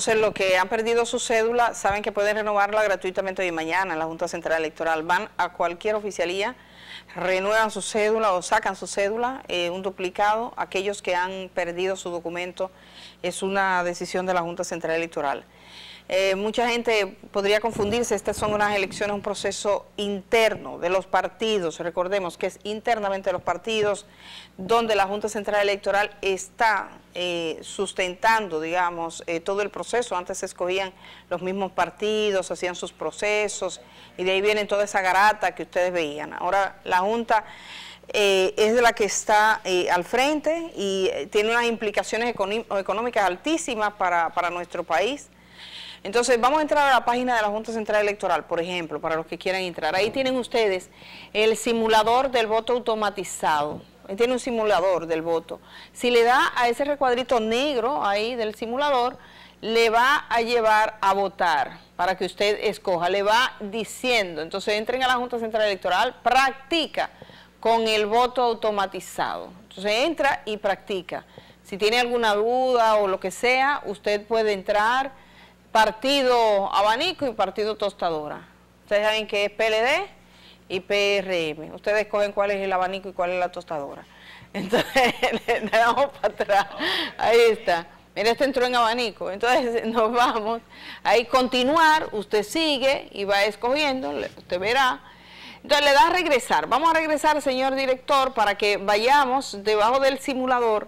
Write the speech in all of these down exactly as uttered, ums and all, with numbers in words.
Entonces, los que han perdido su cédula saben que pueden renovarla gratuitamente hoy y mañana en la Junta Central Electoral. Van a cualquier oficialía, renuevan su cédula o sacan su cédula, eh, un duplicado. Aquellos que han perdido su documento, es una decisión de la Junta Central Electoral. Eh, mucha gente podría confundirse, estas son unas elecciones, un proceso interno de los partidos, recordemos que es internamente de los partidos, donde la Junta Central Electoral está eh, sustentando, digamos, eh, todo el proceso. Antes se escogían los mismos partidos, hacían sus procesos, y de ahí viene toda esa garata que ustedes veían. Ahora la Junta eh, es de la que está eh, al frente y eh, tiene unas implicaciones económicas altísimas para, para nuestro país. Entonces, vamos a entrar a la página de la Junta Central Electoral, por ejemplo, para los que quieran entrar. Ahí tienen ustedes el simulador del voto automatizado. Ahí tiene un simulador del voto. Si le da a ese recuadrito negro ahí del simulador, le va a llevar a votar para que usted escoja. Le va diciendo. Entonces, entren a la Junta Central Electoral, practica con el voto automatizado. Entonces, entra y practica. Si tiene alguna duda o lo que sea, usted puede entrar. Partido Abanico y Partido Tostadora. Ustedes saben que es P L D y P R M. Ustedes escogen cuál es el abanico y cuál es la tostadora. Entonces, le damos para atrás. Ahí está. Mira, este entró en abanico. Entonces, nos vamos. Ahí continuar, usted sigue y va escogiendo, usted verá. Entonces, le da a regresar. Vamos a regresar, señor director, para que vayamos debajo del simulador.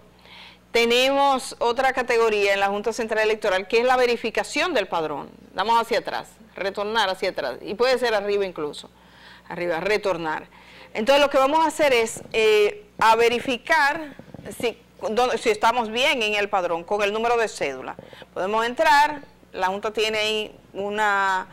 Tenemos otra categoría en la Junta Central Electoral, que es la verificación del padrón. Damos hacia atrás, retornar hacia atrás, y puede ser arriba incluso, arriba, retornar. Entonces, lo que vamos a hacer es eh, a verificar si, donde, si estamos bien en el padrón con el número de cédula. Podemos entrar, la Junta tiene ahí una,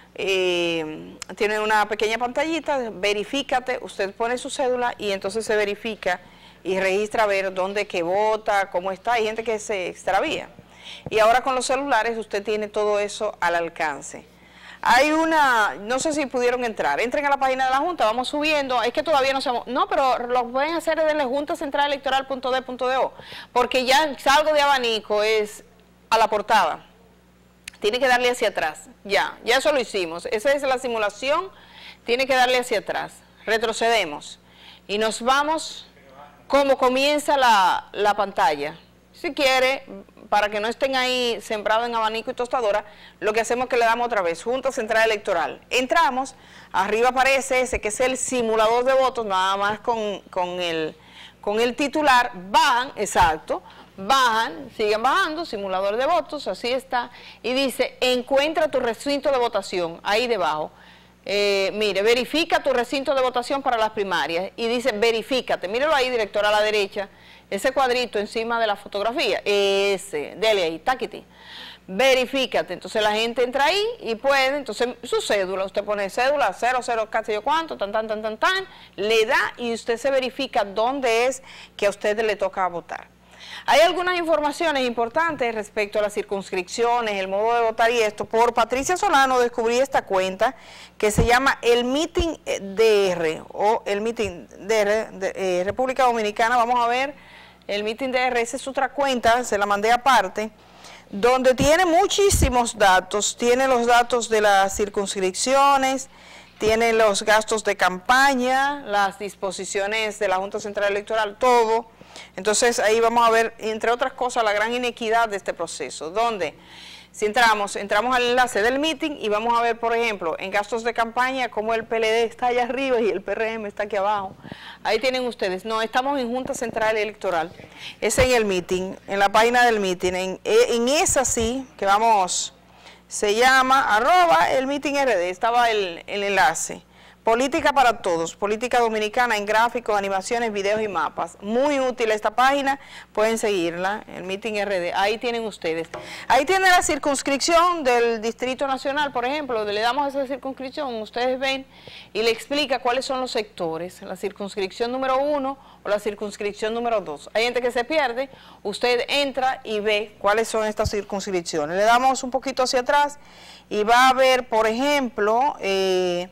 eh, tiene una pequeña pantallita, verifícate, usted pone su cédula y entonces se verifica y registra a ver dónde que vota, cómo está. Hay gente que se extravía. Y ahora con los celulares usted tiene todo eso al alcance. Hay una, no sé si pudieron entrar, entren a la página de la Junta, vamos subiendo, es que todavía no sabemos, no, pero lo pueden hacer desde la junta central electoral punto d punto do, porque ya salgo de abanico, es a la portada. Tiene que darle hacia atrás, ya, ya eso lo hicimos, esa es la simulación, tiene que darle hacia atrás, retrocedemos y nos vamos. Cómo comienza la, la pantalla. Si quiere, para que no estén ahí sembrados en abanico y tostadora, lo que hacemos es que le damos otra vez, Junta Central Electoral. Entramos, arriba aparece ese que es el simulador de votos, nada más con, con, el, con el titular, bajan, exacto, bajan, siguen bajando, simulador de votos, así está, y dice, encuentra tu recinto de votación, ahí debajo. Eh, mire, verifica tu recinto de votación para las primarias y dice verifícate, míralo ahí, director, a la derecha, ese cuadrito encima de la fotografía, ese, dele ahí, taquiti, verifícate. Entonces la gente entra ahí y puede, entonces su cédula, usted pone cédula cero, cero, casi yo cuánto, tan, tan, tan, tan, tan, le da y usted se verifica dónde es que a usted le toca votar. Hay algunas informaciones importantes respecto a las circunscripciones, el modo de votar y esto. Por Patricia Solano descubrí esta cuenta que se llama el Meeting D R o el Meeting D R de eh, República Dominicana. Vamos a ver el Meeting D R, esa es otra cuenta, se la mandé aparte, donde tiene muchísimos datos, tiene los datos de las circunscripciones, tiene los gastos de campaña, las disposiciones de la Junta Central Electoral, todo. Entonces ahí vamos a ver, entre otras cosas, la gran inequidad de este proceso, donde si entramos, entramos al enlace del meeting y vamos a ver, por ejemplo, en gastos de campaña, cómo el P L D está allá arriba y el P R M está aquí abajo. Ahí tienen ustedes, no, estamos en Junta Central Electoral, es en el meeting, en la página del meeting, en, en esa sí, que vamos, se llama arroba el meeting R D, estaba el, el enlace. Política para todos, política dominicana en gráficos, animaciones, videos y mapas. Muy útil esta página, pueden seguirla, el Meeting R D, ahí tienen ustedes. Ahí tienen la circunscripción del Distrito Nacional, por ejemplo, le damos esa circunscripción, ustedes ven, y le explica cuáles son los sectores, la circunscripción número uno o la circunscripción número dos. Hay gente que se pierde, usted entra y ve cuáles son estas circunscripciones. Le damos un poquito hacia atrás y va a ver, por ejemplo, eh,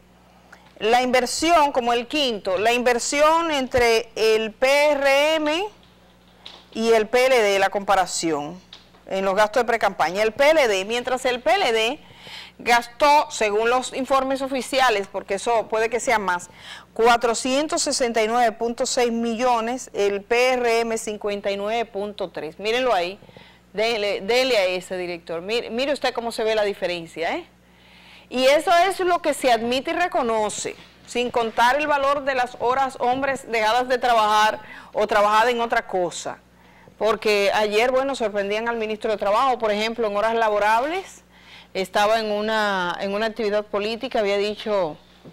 la inversión, como el quinto, la inversión entre el P R M y el P L D, la comparación. en los gastos de pre-campaña. El P L D, mientras el P L D gastó, según los informes oficiales, porque eso puede que sea más, cuatrocientos sesenta y nueve punto seis millones, el P R M cincuenta y nueve punto tres. Mírenlo ahí, dele, dele a ese director. Mire, mire usted cómo se ve la diferencia, ¿eh? Y eso es lo que se admite y reconoce, sin contar el valor de las horas hombres dejadas de trabajar o trabajadas en otra cosa. Porque ayer, bueno, sorprendían al ministro de Trabajo, por ejemplo, en horas laborables, estaba en una, en una actividad política, había dicho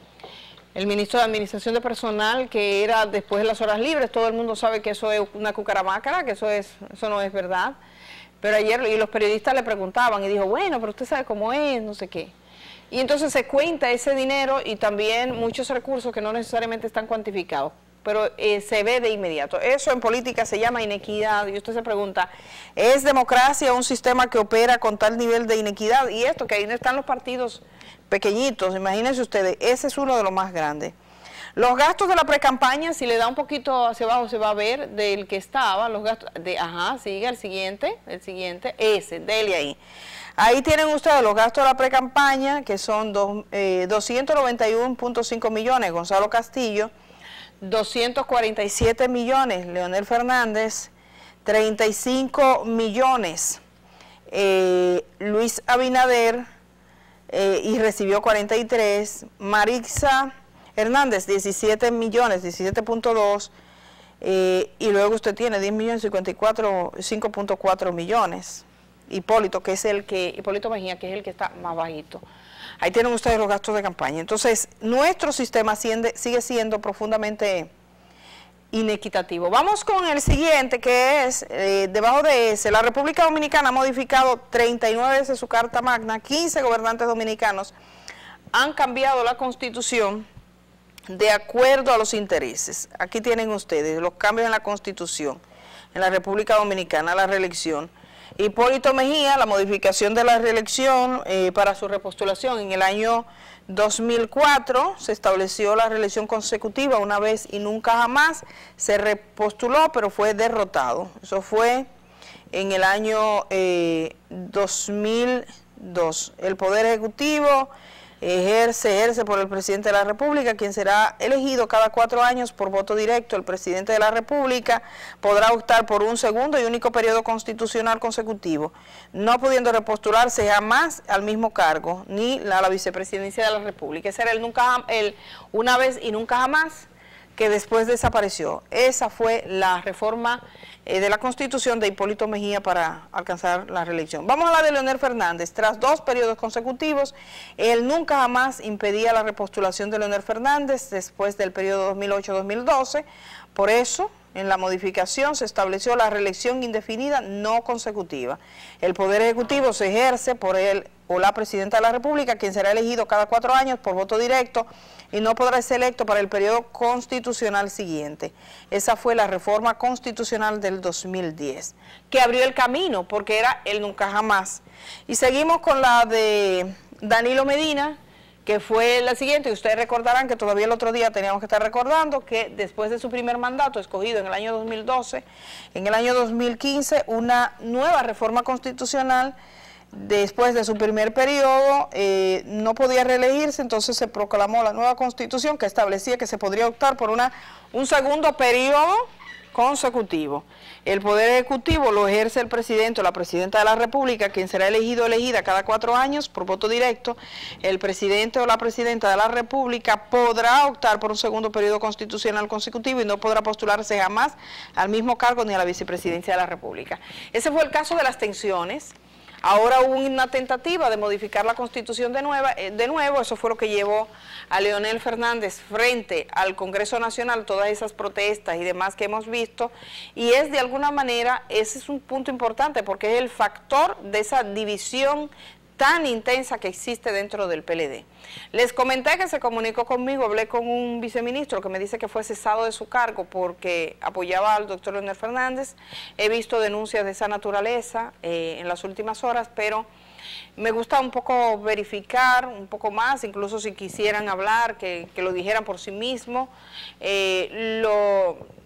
el ministro de Administración de Personal que era después de las horas libres. Todo el mundo sabe que eso es una cucaramácara, que eso, es, eso no es verdad. Pero ayer, y los periodistas le preguntaban, y dijo, bueno, pero usted sabe cómo es, no sé qué. Y entonces se cuenta ese dinero y también muchos recursos que no necesariamente están cuantificados, pero eh, se ve de inmediato. Eso en política se llama inequidad, y usted se pregunta, ¿es democracia un sistema que opera con tal nivel de inequidad? Y esto, que ahí no están los partidos pequeñitos, imagínense ustedes, ese es uno de los más grandes. Los gastos de la precampaña, si le da un poquito hacia abajo se va a ver del que estaba, los gastos de, ajá, sigue el siguiente, el siguiente, ese, dele ahí. Ahí tienen ustedes los gastos de la precampaña, que son dos, eh, doscientos noventa y uno punto cinco millones, Gonzalo Castillo, doscientos cuarenta y siete millones, Leonel Fernández, treinta y cinco millones, eh, Luis Abinader, eh, y recibió cuarenta y tres, Marixa Hernández, diecisiete millones, diecisiete punto dos, eh, y luego usted tiene diez millones, cincuenta y cuatro, cinco punto cuatro millones. Hipólito, que es el que, Hipólito Mejía, que es el que está más bajito. Ahí tienen ustedes los gastos de campaña. Entonces, nuestro sistema siende, sigue siendo profundamente inequitativo. Vamos con el siguiente, que es, eh, debajo de ese, la República Dominicana ha modificado treinta y nueve veces su Carta Magna, quince gobernantes dominicanos han cambiado la Constitución de acuerdo a los intereses. Aquí tienen ustedes los cambios en la Constitución, en la República Dominicana, la reelección. Hipólito Mejía, la modificación de la reelección eh, para su repostulación en el año dos mil cuatro, se estableció la reelección consecutiva una vez y nunca jamás, se repostuló pero fue derrotado. Eso fue en el año eh, dos mil dos. El Poder Ejecutivo ejerce, ejerce por el Presidente de la República, quien será elegido cada cuatro años por voto directo. El Presidente de la República podrá optar por un segundo y único periodo constitucional consecutivo, no pudiendo repostularse jamás al mismo cargo, ni a la vicepresidencia de la República. Ese era el, nunca, el una vez y nunca jamás, que después desapareció. Esa fue la reforma eh, de la Constitución de Hipólito Mejía para alcanzar la reelección. Vamos a la de Leonel Fernández. Tras dos periodos consecutivos, él nunca jamás impedía la repostulación de Leonel Fernández después del periodo dos mil ocho a dos mil doce. Por eso, en la modificación se estableció la reelección indefinida no consecutiva. El Poder Ejecutivo se ejerce por él o la Presidenta de la República, quien será elegido cada cuatro años por voto directo y no podrá ser electo para el periodo constitucional siguiente. Esa fue la reforma constitucional del dos mil diez, que abrió el camino porque era el nunca jamás. Y seguimos con la de Danilo Medina, que fue la siguiente, y ustedes recordarán que todavía el otro día teníamos que estar recordando que después de su primer mandato, escogido en el año dos mil doce, en el año dos mil quince, una nueva reforma constitucional, después de su primer periodo, eh, no podía reelegirse, entonces se proclamó la nueva Constitución que establecía que se podría optar por una, un segundo periodo consecutivo. El Poder Ejecutivo lo ejerce el Presidente o la Presidenta de la República, quien será elegido o elegida cada cuatro años por voto directo. El Presidente o la Presidenta de la República podrá optar por un segundo periodo constitucional consecutivo y no podrá postularse jamás al mismo cargo ni a la Vicepresidencia de la República. Ese fue el caso de las tensiones. Ahora hubo una tentativa de modificar la Constitución de, nueva, eh, de nuevo, eso fue lo que llevó a Leonel Fernández frente al Congreso Nacional, todas esas protestas y demás que hemos visto, y es de alguna manera, ese es un punto importante porque es el factor de esa división tan intensa que existe dentro del P L D. Les comenté que se comunicó conmigo, hablé con un viceministro que me dice que fue cesado de su cargo porque apoyaba al doctor Leonel Fernández. He visto denuncias de esa naturaleza eh, en las últimas horas, pero me gusta un poco verificar un poco más, incluso si quisieran hablar, que, que lo dijeran por sí mismo. Eh, lo...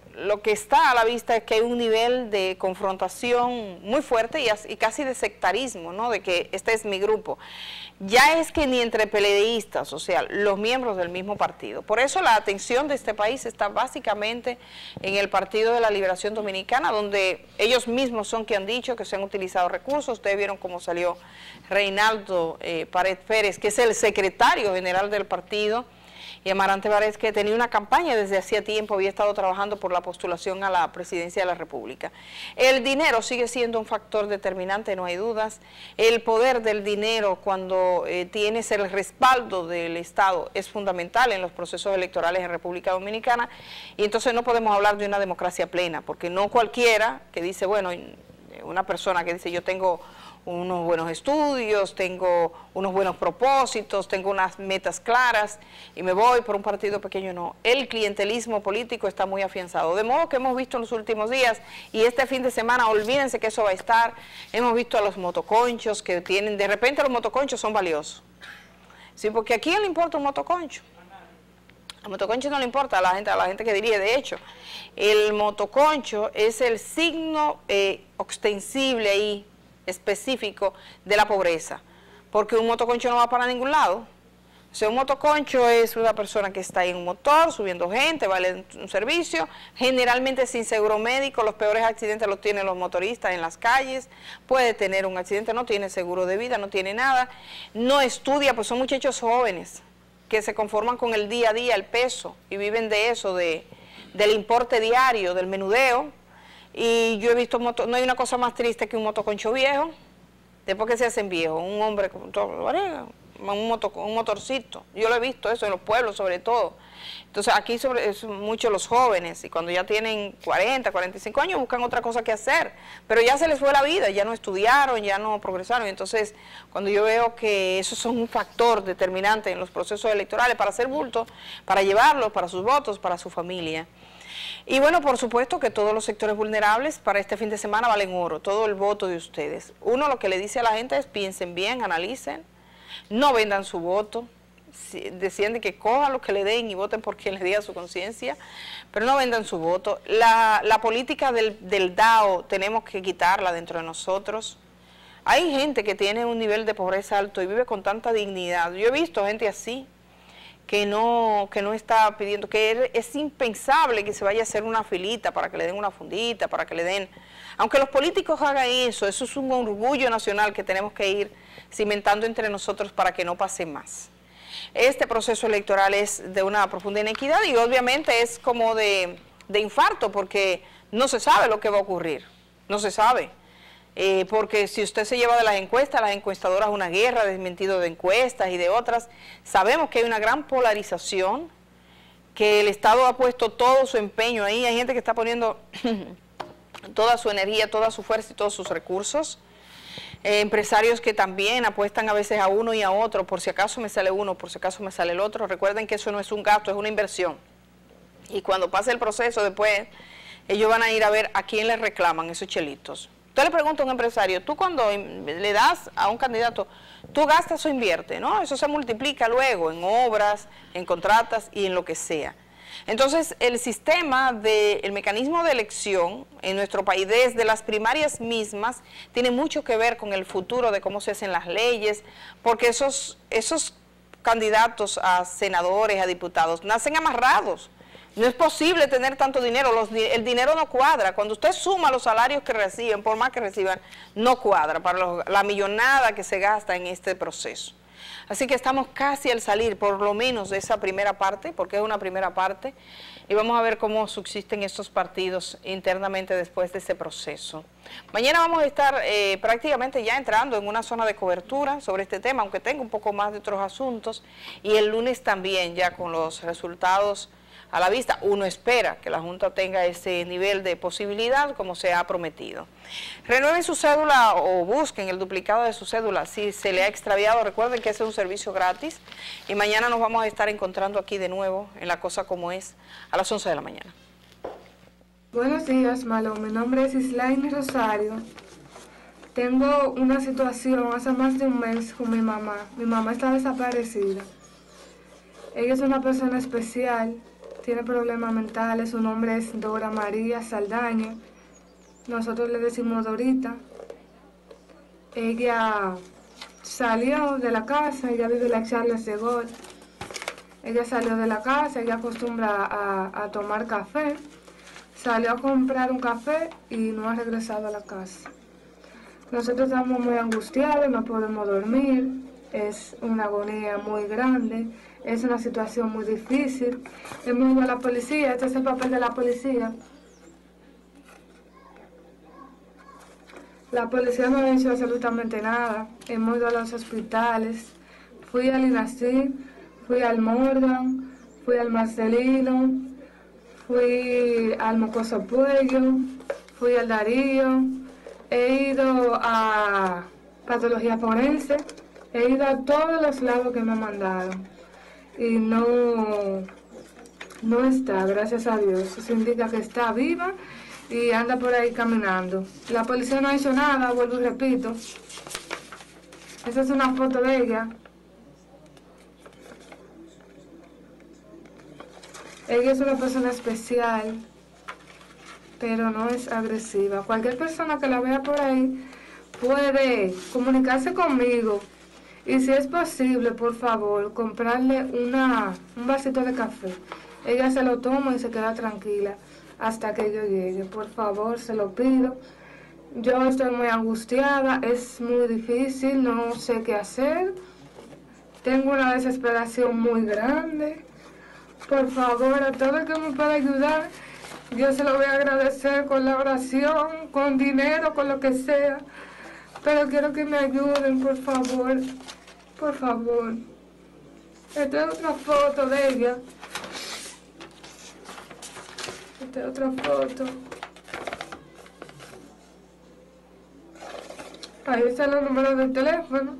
lo que está a la vista es que hay un nivel de confrontación muy fuerte y, y casi de sectarismo, ¿no? De que este es mi grupo. Ya es que ni entre peledeístas, o sea, los miembros del mismo partido. Por eso la atención de este país está básicamente en el Partido de la Liberación Dominicana, donde ellos mismos son que han dicho que se han utilizado recursos. Ustedes vieron cómo salió Reinaldo eh, Pared Pérez, que es el secretario general del partido, y Amarante Bárez, que tenía una campaña desde hacía tiempo, había estado trabajando por la postulación a la presidencia de la República. El dinero sigue siendo un factor determinante, no hay dudas. El poder del dinero, cuando eh, tienes el respaldo del Estado, es fundamental en los procesos electorales en República Dominicana, y entonces no podemos hablar de una democracia plena, porque no cualquiera que dice, bueno, una persona que dice yo tengo unos buenos estudios, tengo unos buenos propósitos, tengo unas metas claras y me voy por un partido pequeño, no. El clientelismo político está muy afianzado, de modo que hemos visto en los últimos días, y este fin de semana, olvídense que eso va a estar, hemos visto a los motoconchos que tienen, de repente los motoconchos son valiosos, sí, porque ¿a quién le importa un motoconcho? Al motoconcho no le importa a la gente, a la gente que dirige. De hecho, el motoconcho es el signo eh, ostensible ahí, específico de la pobreza, porque un motoconcho no va para ningún lado. O sea, un motoconcho es una persona que está en un motor, subiendo gente, vale un servicio, generalmente sin seguro médico. Los peores accidentes los tienen los motoristas en las calles, puede tener un accidente, no tiene seguro de vida, no tiene nada, no estudia, pues son muchachos jóvenes que se conforman con el día a día, el peso, y viven de eso, de, del importe diario, del menudeo. Y yo he visto, moto, no hay una cosa más triste que un motoconcho viejo, después que se hacen viejos, un hombre con todo, un, moto, un motorcito, yo lo he visto eso en los pueblos sobre todo. Entonces aquí sobre, es mucho los jóvenes, y cuando ya tienen cuarenta, cuarenta y cinco años buscan otra cosa que hacer, pero ya se les fue la vida, ya no estudiaron, ya no progresaron. Entonces cuando yo veo que eso son un factor determinante en los procesos electorales para hacer bulto, para llevarlos, para sus votos, para su familia. Y bueno, por supuesto que todos los sectores vulnerables para este fin de semana valen oro, todo el voto de ustedes. Uno lo que le dice a la gente es piensen bien, analicen, no vendan su voto, deciden que cojan lo que le den y voten por quien les diga su conciencia, pero no vendan su voto. La, la política del, del D A O tenemos que quitarla dentro de nosotros. Hay gente que tiene un nivel de pobreza alto y vive con tanta dignidad. Yo he visto gente así, que no, que no está pidiendo, que es impensable que se vaya a hacer una filita para que le den una fundita, para que le den... Aunque los políticos hagan eso, eso es un orgullo nacional que tenemos que ir cimentando entre nosotros para que no pase más. Este proceso electoral es de una profunda inequidad y obviamente es como de, de infarto, porque no se sabe lo que va a ocurrir, no se sabe. Eh, porque si usted se lleva de las encuestas, las encuestadoras una guerra, desmentido de encuestas y de otras, sabemos que hay una gran polarización, que el Estado ha puesto todo su empeño ahí, hay gente que está poniendo toda su energía, toda su fuerza y todos sus recursos, eh, empresarios que también apuestan a veces a uno y a otro, por si acaso me sale uno, por si acaso me sale el otro. Recuerden que eso no es un gasto, es una inversión, y cuando pase el proceso después, ellos van a ir a ver a quién les reclaman esos chelitos. Usted le pregunta a un empresario, tú cuando le das a un candidato, tú gastas o inviertes, ¿no? Eso se multiplica luego en obras, en contratas y en lo que sea. Entonces, el sistema, de, el mecanismo de elección en nuestro país, desde las primarias mismas, tiene mucho que ver con el futuro de cómo se hacen las leyes, porque esos, esos candidatos a senadores, a diputados, nacen amarrados. No es posible tener tanto dinero, los, el dinero no cuadra. Cuando usted suma los salarios que reciben, por más que reciban, no cuadra para los, la millonada que se gasta en este proceso. Así que estamos casi al salir, por lo menos, de esa primera parte, porque es una primera parte, y vamos a ver cómo subsisten estos partidos internamente después de ese proceso. Mañana vamos a estar eh, prácticamente ya entrando en una zona de cobertura sobre este tema, aunque tenga un poco más de otros asuntos, y el lunes también ya con los resultados a la vista. Uno espera que la Junta tenga ese nivel de posibilidad como se ha prometido. Renueven su cédula o busquen el duplicado de su cédula si se le ha extraviado. Recuerden que ese es un servicio gratis y mañana nos vamos a estar encontrando aquí de nuevo en La Cosa Como Es a las once de la mañana. Buenos días, Malo. Mi nombre es Islaine Rosario. Tengo una situación hace más de un mes con mi mamá. Mi mamá está desaparecida. Ella es una persona especial. tiene problemas mentales, su nombre es Dora María Saldaña, nosotros le decimos Dorita. Ella salió de la casa, ella vive en la Charles de Gaulle. Ella salió de la casa, ella acostumbra a, a tomar café, salió a comprar un café y no ha regresado a la casa. Nosotros estamos muy angustiados, no podemos dormir, es una agonía muy grande, es una situación muy difícil. Hemos ido a la policía, este es el papel de la policía. La policía no ha hecho absolutamente nada, hemos ido a los hospitales, fui al INACIR, fui al Morgan, fui al Marcelino, fui al Mocoso Puello, fui al Darío, he ido a patología forense, he ido a todos los lados que me mandaron y no, no está, gracias a Dios. Eso indica que está viva y anda por ahí caminando. La policía no ha hecho nada, vuelvo y repito. Esa es una foto de ella. Ella es una persona especial, pero no es agresiva. Cualquier persona que la vea por ahí puede comunicarse conmigo y, si es posible, por favor, comprarle una, un vasito de café. Ella se lo toma y se queda tranquila hasta que yo llegue. Por favor, se lo pido. Yo estoy muy angustiada, es muy difícil, no sé qué hacer. Tengo una desesperación muy grande. Por favor, a todo el que me pueda ayudar, yo se lo voy a agradecer con la oración, con dinero, con lo que sea. Pero quiero que me ayuden, por favor. Por favor. Esta es otra foto de ella. Esta es otra foto. Ahí están los números del teléfono.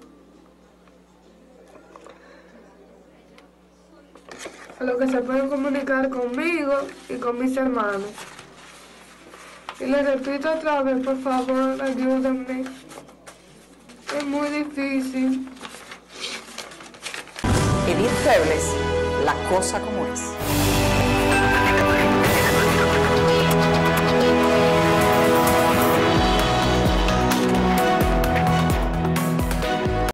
A lo que se pueden comunicar conmigo y con mis hermanos. Y les repito otra vez, por favor, ayúdenme. Es muy difícil. Edith Febles, La Cosa Como Es.